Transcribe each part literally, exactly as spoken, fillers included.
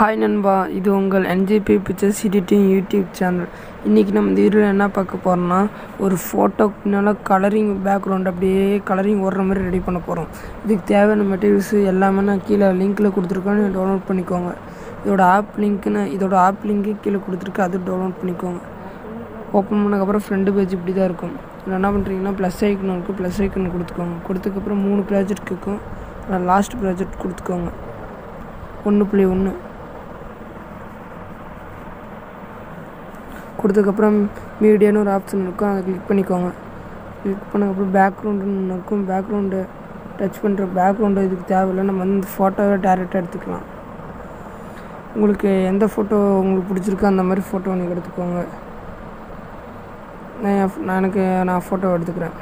Hi நண்பா, இது உங்கள் NGP pictures editing YouTube channel. இன்றைக்கி நம்ம இந்த வீடியோவில் என்ன பார்க்க போகிறோம்னா, ஒரு ஃபோட்டோக்கு பின்னால் கலரிங் பேக்ரவுண்ட் அப்படியே கலரிங் ஓடுற மாதிரி ரெடி பண்ண போகிறோம். இதுக்கு தேவையான மெட்டீரியல்ஸு எல்லாமே நான் கீழே லிங்க்கில் கொடுத்துருக்கேன், டவுன்லோட் பண்ணிக்கோங்க. இதோட ஆப் லிங்க்குன்னு இதோட ஆப் லிங்க்கு கீழே கொடுத்துருக்கு, அது டவுன்லோட் பண்ணிக்கோங்க. ஓப்பன் பண்ணதுக்கப்புறம் ஃப்ரண்ட் பேஜ் இப்படி தான் இருக்கும். இதில் என்ன பண்ணுறீங்கன்னா ப்ளஸ் ஐக்கன் இருக்குது, ப்ளஸ் ஐக்கன் கொடுத்துக்கோங்க. கொடுத்ததுக்கப்புறம் மூணு ப்ராஜெக்ட் இருக்கும், லாஸ்ட் ப்ராஜெக்ட் கொடுத்துக்கோங்க. ஒன்று புள்ளி ஒன்று கொடுத்ததுக்கப்புறம் மீடியான்னு ஒரு ஆப்ஷன் இருக்கும், அதை கிளிக் பண்ணிக்கோங்க. கிளிக் பண்ணதுக்கப்புறம் பேக்ரவுண்டுன்னு ஒன்று இருக்கும், பேக்ரவுண்டு டச் பண்ணுற பேக்ரவுண்டு இதுக்கு தேவையில்லை, நம்ம வந்து இந்த ஃபோட்டோவை டேரெக்டாக எடுத்துக்கலாம். உங்களுக்கு எந்த ஃபோட்டோ உங்களுக்கு பிடிச்சிருக்கோ அந்த மாதிரி ஃபோட்டோ நீங்கள் எடுத்துக்கோங்க. நான் நான் எனக்கு நான் ஃபோட்டோ எடுத்துக்கிறேன்.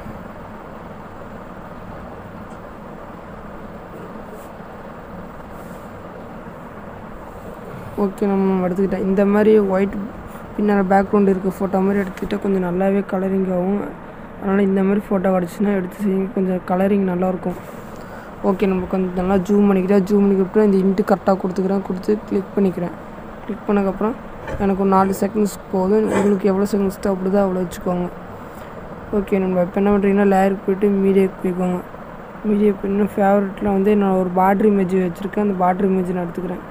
ஓகே, நம்ம எடுத்துக்கிட்டேன். இந்த மாதிரி ஒயிட் பின்னால் பேக்ரவுண்டு இருக்க ஃபோட்டோ மாதிரி எடுத்துக்கிட்டால் கொஞ்சம் நல்லாவே கலரிங் ஆகும். அதனால் இந்த மாதிரி ஃபோட்டோ கிடச்சின்னா எடுத்து செய்யுங்க, கொஞ்சம் கலரிங் நல்லாயிருக்கும். ஓகே, நம்ம கொஞ்சம் நல்லா ஜூம் பண்ணிக்கிட்டேன். ஜூம் பண்ணிக்கிட்டோம் இந்த இன்ட்டு கரெக்டாக கொடுத்துக்கிறேன். கொடுத்து கிளிக் பண்ணிக்கிறேன். கிளிக் பண்ணதுக்கப்புறம் எனக்கு ஒரு நாலு செகண்ட்ஸ் போதும். உங்களுக்கு எவ்வளோ செகண்ட்ஸ் தேவைப்படுதோ அவ்வளோ வச்சுக்கோங்க. ஓகே, நம்ம இப்போ என்ன பண்ணுறீங்கன்னா லேயருக்கு போய்ட்டு மீடியாவுக்கு போய்க்கோங்க. மீடியா போய்ட்டு ஃபேவரட்டில் வந்து நான் ஒரு பார்டர் இமேஜ் வச்சுருக்கேன், அந்த பார்டர் இமேஜ் நான் எடுத்துக்கிறேன்.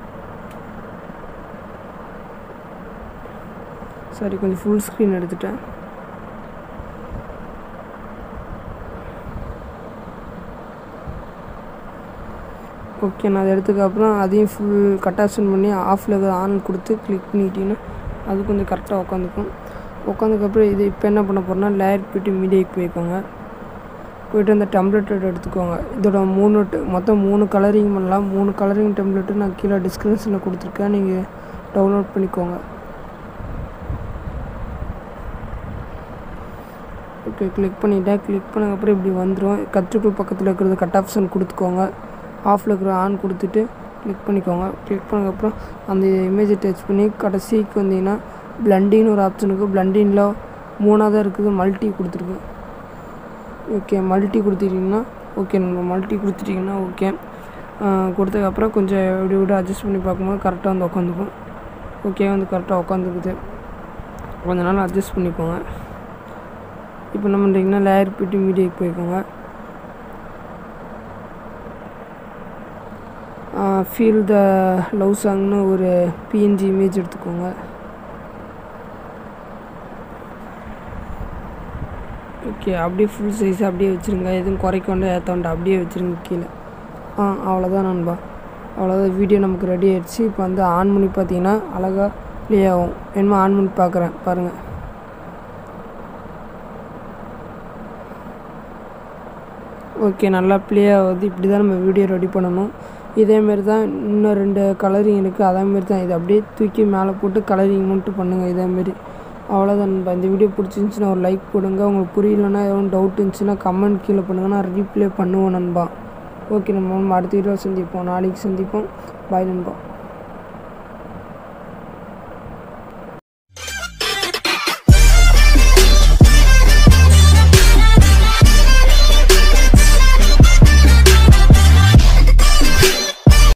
சரி, கொஞ்சம் ஃபுல் ஸ்க்ரீன் எடுத்துட்டேன். ஓகே, நான் அதை எடுத்துக்கப்புறம் அதையும் ஃபுல் கட் ஆப்ஷன் பண்ணி ஆஃபில் ஆன் கொடுத்து கிளிக் பண்ணிக்கிட்டீங்கன்னா அது கொஞ்சம் கரெக்டாக உட்காந்துக்கும். உட்காந்துக்கப்புறம் இது இப்போ என்ன பண்ண போகிறோன்னா லேயர் போய்ட்டு மீடியாவுக்கு போய்க்கோங்க. போய்ட்டு அந்த டெம்ப்ளேட் எடுத்துக்கோங்க. இதோட மூணு மொத்தம் மூணு கலரிங் பண்ணலாம். மூணு கலரிங் டெம்ப்ளேட்டு நான் கீழே டிஸ்கிரிப்ஷனில் கொடுத்துருக்கேன், நீங்கள் டவுன்லோட் பண்ணிக்கோங்க. ஓகே, கிளிக் பண்ணிவிட்டேன். கிளிக் பண்ணதுக்கப்புறம் இப்படி வந்துடும். கற்றுக்குள் பக்கத்தில் இருக்கிறது கட் ஆப்ஷன் கொடுத்துக்கோங்க. ஆஃபில் இருக்கிற ஆன் கொடுத்துட்டு கிளிக் பண்ணிக்கோங்க. கிளிக் பண்ணதுக்கப்புறம் அந்த இமேஜை டச் பண்ணி கடைசிக்கு வந்தீங்கன்னா பிளண்டின்னு ஒரு ஆப்ஷன் இருக்குது. பிளண்டிங்கில் மூணாவதாக இருக்குது, மல்டி கொடுத்துருக்கு. ஓகே, மல்டி கொடுத்துட்டிங்கன்னா ஓகே, நம்ம மல்டி கொடுத்துட்டிங்கன்னா ஓகே. கொடுத்ததுக்கப்புறம் கொஞ்சம் இப்படி விட அட்ஜஸ்ட் பண்ணி பார்க்கும்போது கரெக்டாக வந்து உட்காந்துக்கும். ஓகே, வந்து கரெக்டாக உட்காந்துருக்குது. கொஞ்ச நாள் அட்ஜஸ்ட் பண்ணிக்கோங்க. இப்போ என்ன பண்ணுறீங்கன்னா லேயர் போய்ட்டு மீடியாவுக்கு போய்க்கோங்க. ஃபீல் த லவ் சாங்னு ஒரு பிஎன்ஜி இமேஜ் எடுத்துக்கோங்க. ஓகே, அப்படியே ஃபுல் சைஸ் அப்படியே வச்சுருங்க, எதுவும் குறைக்கொண்டா ஏற்றோண்டா அப்படியே வச்சுருங்க கீழே. ஆ அவ்வளோதான் நண்பா, அவ்வளோதான். வீடியோ நமக்கு ரெடி ஆகிடுச்சு. இப்போ வந்து ஆன் பண்ணி பார்த்தீங்கன்னா அழகாக ப்ளே ஆகும். என்னமோ ஆன் பண்ணி பார்க்குறேன் பாருங்கள். ஓகே, நல்லா ப்ளே ஆகுது. இப்படி தான் நம்ம வீடியோ ரெடி பண்ணணும். இதேமாரி தான் இன்னும் ரெண்டு கலரிங் இருக்குது, அதேமாரி தான். இது அப்படியே தூக்கி மேலே போட்டு கலரிங் மட்டும் பண்ணுங்கள் இதேமாரி. அவ்வளோதான் நண்பா. இந்த வீடியோ பிடிச்சிருந்துச்சின்னா ஒரு லைக் போடுங்க. உங்களுக்கு புரியலன்னா எதுவும் டவுட் இருந்துச்சுன்னா கமெண்ட் கீழே பண்ணுங்கள், நான் ரீப்ளே பண்ணுவேன் நண்பா. ஓகே, நம்ம அடுத்த வீடியோ சந்திப்போம், நாளைக்கு சந்திப்போம். பாய் நண்பா.